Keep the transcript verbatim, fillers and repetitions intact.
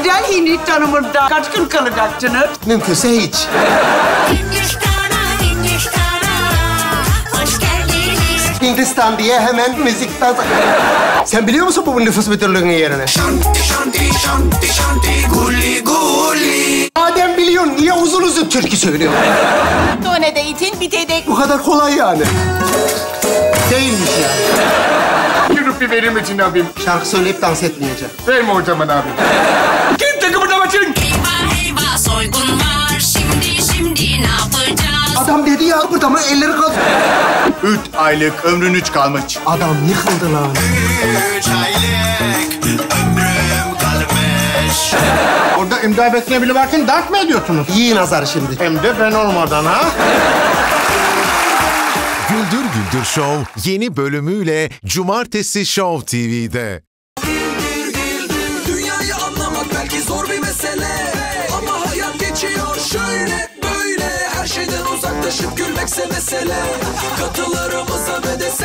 güzel Hindistan'ımızda kaç gün kalacaksınız? Mümkünse hiç. Hindistan'a, Hindistan'a hoş geldiniz. Hindistan diye hemen müzikten... Sen biliyor musun bu nüfus müdürlüğünün yerini? Shanti, shanti, shanti, shanti, guli, guli. Madem biliyorsun, niye uzun uzun türkü söylüyorsun? Tone de itin bitedek. Bu kadar kolay yani. Değilmiş yani. Bir rupi verir misin abim? Şarkı söyleyip dans etmeyeceğim. Verme o zaman abim. Kimse kıpırdamasın. Eyvah eyvah soygun var. Şimdi şimdi ne yapacağız? Adam dedi ya, burada mı elleri kaldı? Üç aylık ömrün üç kalmış. Adam yıkıldı lan. Üç aylık ömrüm kalmış. Orada imza besine bile varken dans mı ediyorsunuz? İyi nazar şimdi. Hem de ben olmadan ha. Güldür Güldür Show yeni bölümüyle Cumartesi Show T V'de. Dünyayı anlamak belki zor bir mesele, ama hayat geçiyor şöyle böyle. Her şeyden uzaklaşıp gülmekse mesele. Katılarımıza ve de